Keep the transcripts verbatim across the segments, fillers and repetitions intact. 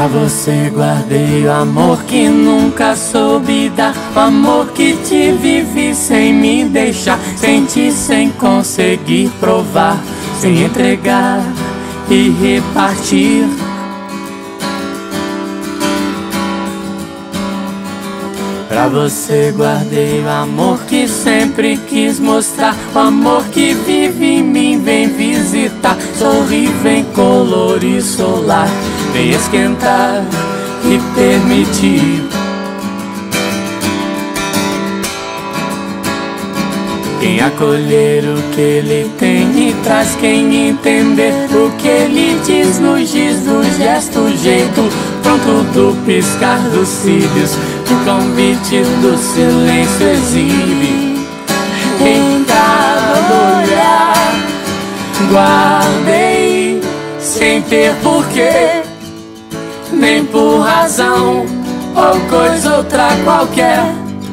Pra você guardei o amor que nunca soube dar, o amor que te vivi sem me deixar, senti sem conseguir provar, sem entregar e repartir. Pra você guardei o amor que sempre quis mostrar, o amor que vive em mim, vem visitar, sorri, vem colorir solar, vem esquentar e permitir. Quem acolher o que ele tem e traz, quem entender o que ele diz, no giz do gesto, jeito pronto do piscar dos cílios, o convite do silêncio exibe. Em cada olhar guardei, sem ter porquê, nem por razão ou coisa outra qualquer,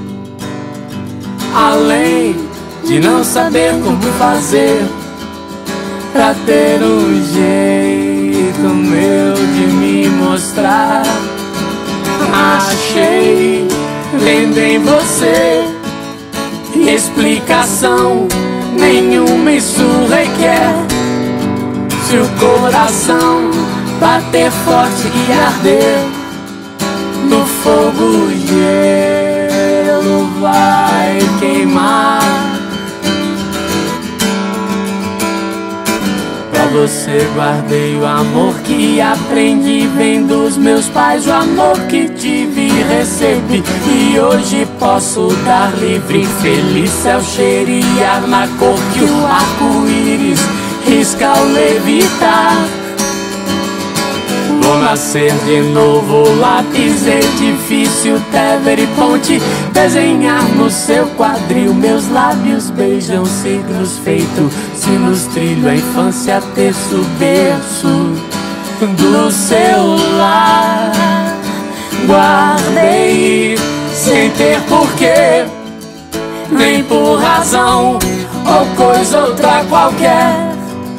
além de não saber como fazer pra ter um jeito meu de me mostrar. Achei, vendo em você, explicação nenhuma isso requer. Se o coração bater forte e arder, no fogo o gelo vai queimar. Pra você guardei o amor que aprendi, vem dos meus pais, o amor que tive e recebi, e hoje posso dar livre. Feliz céu cheirar na cor que o arco-íris risca ao levitar. Vou nascer de novo, lápis, edifício, Tever e ponte, desenhar no seu quadril, meus lábios beijam signos feito sinos, trilho a infância, terço, berço do seu lar. Guardei sem ter porquê, nem por razão ou coisa outra qualquer,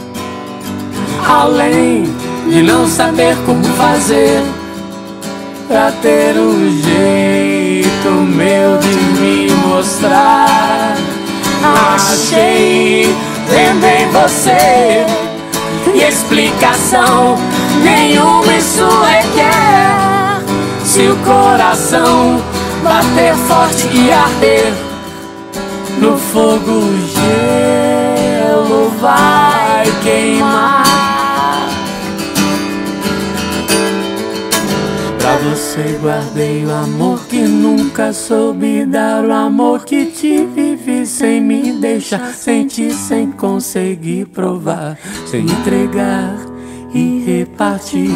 além de não saber como fazer pra ter um jeito meu de me mostrar. Achei, vendo em você, explicação nenhuma isso requer. Se o coração bater forte e arder, no fogo o gelo vai queimar. Pra você guardei o amor que nunca soube dar, o amor que te vivi sem me deixar, senti sem conseguir provar, sem entregar e repartir.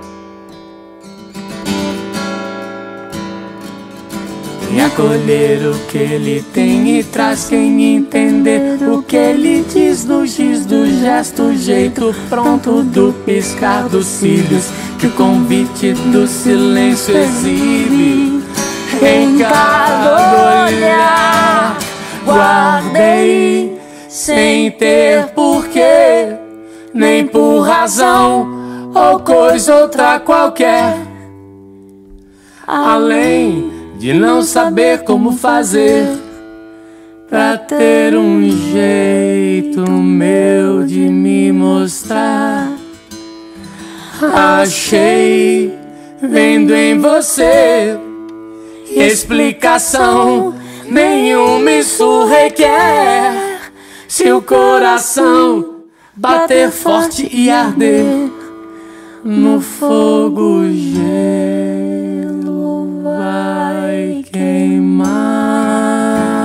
Quem acolher o que ele tem e traz, quem entender o que ele diz, no giz do gesto, jeito pronto do piscar dos cílios, que o convite do silêncio exibe. Em cada olhar guardei, sem ter porquê, nem por razão ou coisa outra qualquer, além de não saber como fazer pra ter um jeito meu de me mostrar. Achei, vendo em você, explicação nenhuma isso requer. Se o coração bater forte e arder, no fogo o gelo vai queimar.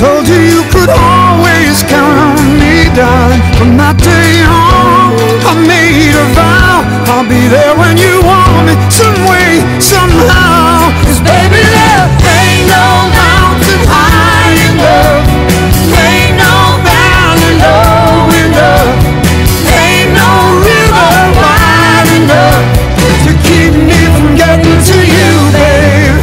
told you you could always count on me, darling. From that day on, I made a vow I'll be there when you want me, some way, somehow. 'Cause baby, there ain't no mountain high enough, ain't no valley low enough, ain't no river wide enough to keep me from getting to you, babe.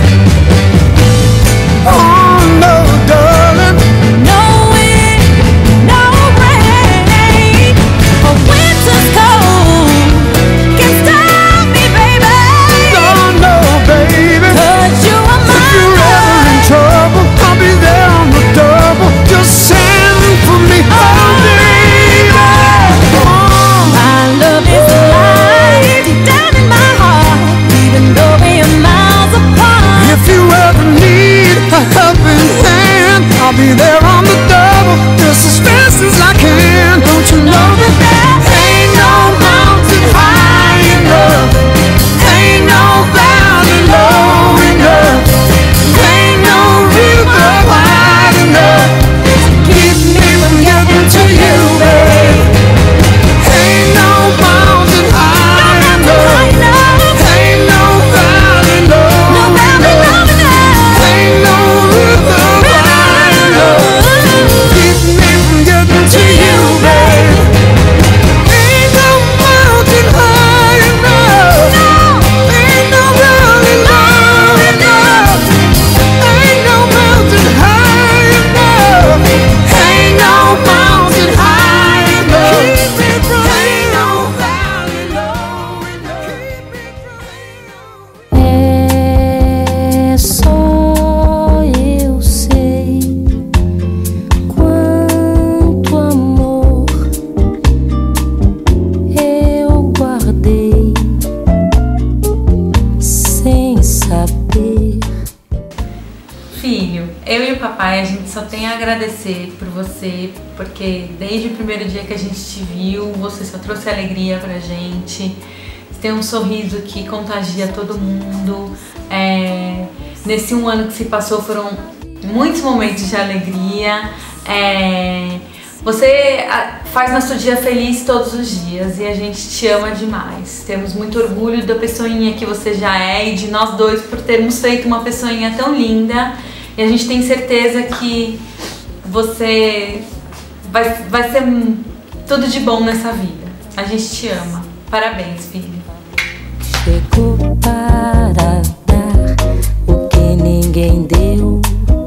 Oh no, darling. No wind, no rain, or winter's cold can stop me, baby. No, no, baby. 'Cause you are If mine. you're ever in trouble, I'll be there on the double. Just send for me, oh baby. Oh. My love is alive deep down in my heart, even though we are miles apart. If you ever need a helping hand, I'll be there on the double, just as fast as I can. Don't you know that there ain't no mountain high enough, ain't no valley low enough, ain't no river wide enough to keep me from getting to you, babe. Ain't no mountain high enough, ain't no valley low enough, ain't no river wide enough to keep me from getting to you, babe. Ain't no mountain high enough, ain't no valley low enough, ain't no mountain high enough, ain't no mountain high enough, ain't no valley low enough. É só eu sei quanto amor eu guardei sem saber. Filho, eu e o papai, a gente só tem a agradecer por você, porque desde o primeiro dia que a gente te viu, você só trouxe alegria pra gente. Você tem um sorriso que contagia todo mundo. É, nesse um ano que se passou foram muitos momentos de alegria. É, você ah, faz nosso dia feliz todos os dias e a gente te ama demais. Temos muito orgulho da pessoinha que você já é e de nós dois por termos feito uma pessoinha tão linda. E a gente tem certeza que você vai, vai ser tudo de bom nessa vida. A gente te ama. Parabéns, filho. Chegou para dar o que ninguém deu.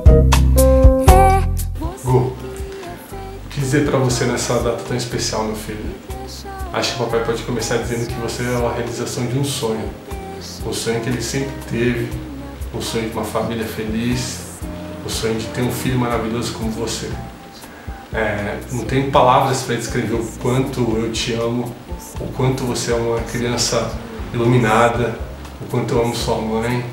É Gu, quis dizer pra você nessa data tão especial, meu filho. Acho que o papai pode começar dizendo que você é a realização de um sonho. Um sonho que ele sempre teve, um sonho de uma família feliz, um sonho de ter um filho maravilhoso como você. É, não tenho palavras para descrever o quanto eu te amo, o quanto você é uma criança iluminada, o quanto eu amo sua mãe.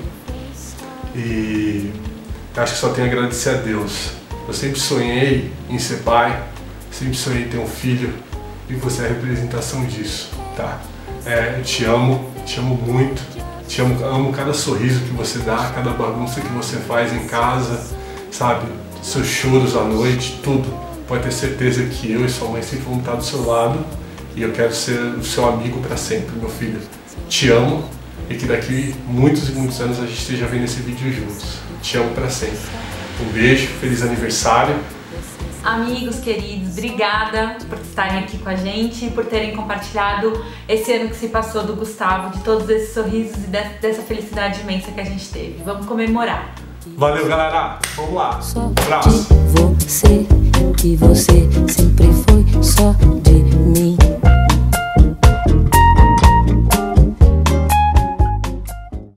E acho que só tenho a agradecer a Deus. Eu sempre sonhei em ser pai, sempre sonhei em ter um filho e você é a representação disso, tá? É, eu te amo, te amo muito, te amo, amo cada sorriso que você dá, cada bagunça que você faz em casa, sabe? Seus choros à noite, tudo. Pode ter certeza que eu e sua mãe sempre vamos estar do seu lado e eu quero ser o seu amigo para sempre, meu filho. Te amo e que daqui muitos e muitos anos a gente esteja vendo esse vídeo juntos. Te amo para sempre. Um beijo, feliz aniversário. Amigos queridos, obrigada por estarem aqui com a gente e por terem compartilhado esse ano que se passou do Gustavo, de todos esses sorrisos e de, dessa felicidade imensa que a gente teve. Vamos comemorar. Valeu, galera. Vamos lá. só Um abraço. de você, que você sempre foi só